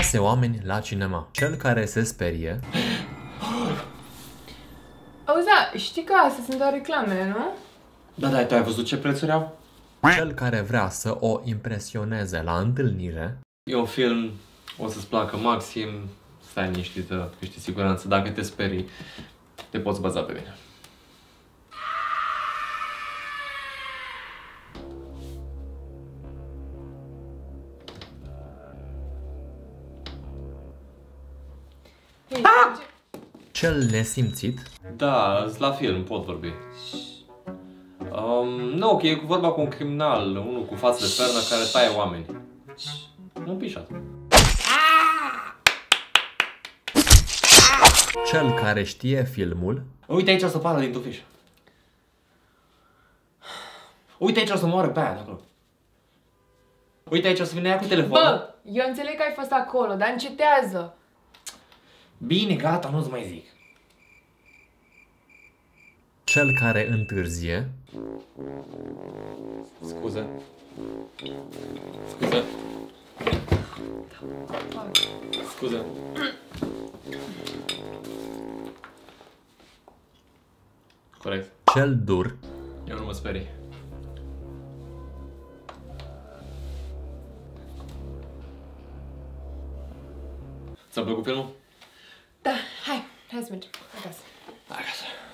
6 oameni la cinema. Cel care se sperie. Auzi, da, știi că astea sunt doar reclamele, nu? Da, da, tu ai văzut ce prețuri au? Cel care vrea să o impresioneze la întâlnire. E un film, o să-ți placă maxim, stai liniștită, că știi siguranță, dacă te sperii, te poți baza pe mine. Hei, Cel nesimțit. Da, la film, pot vorbi. Nu, că e vorba cu un criminal, unul cu față de pernă care taie oameni. Un pișat. Cel care știe filmul. Uite aici o să pară din tufiș. Uite aici o să moară pe aia de acolo. Uite aici o să vină ea cu telefonul. bă, eu înțeleg că ai fost acolo, dar încetează. Bine, gata, nu-ți mai zic. Cel care întârzie. Scuze. Scuze. Scuze. Corect. Cel dur. Eu nu mă sperii. Ți-a plăcut filmul? Da, hai să mergem acasă. Acasă.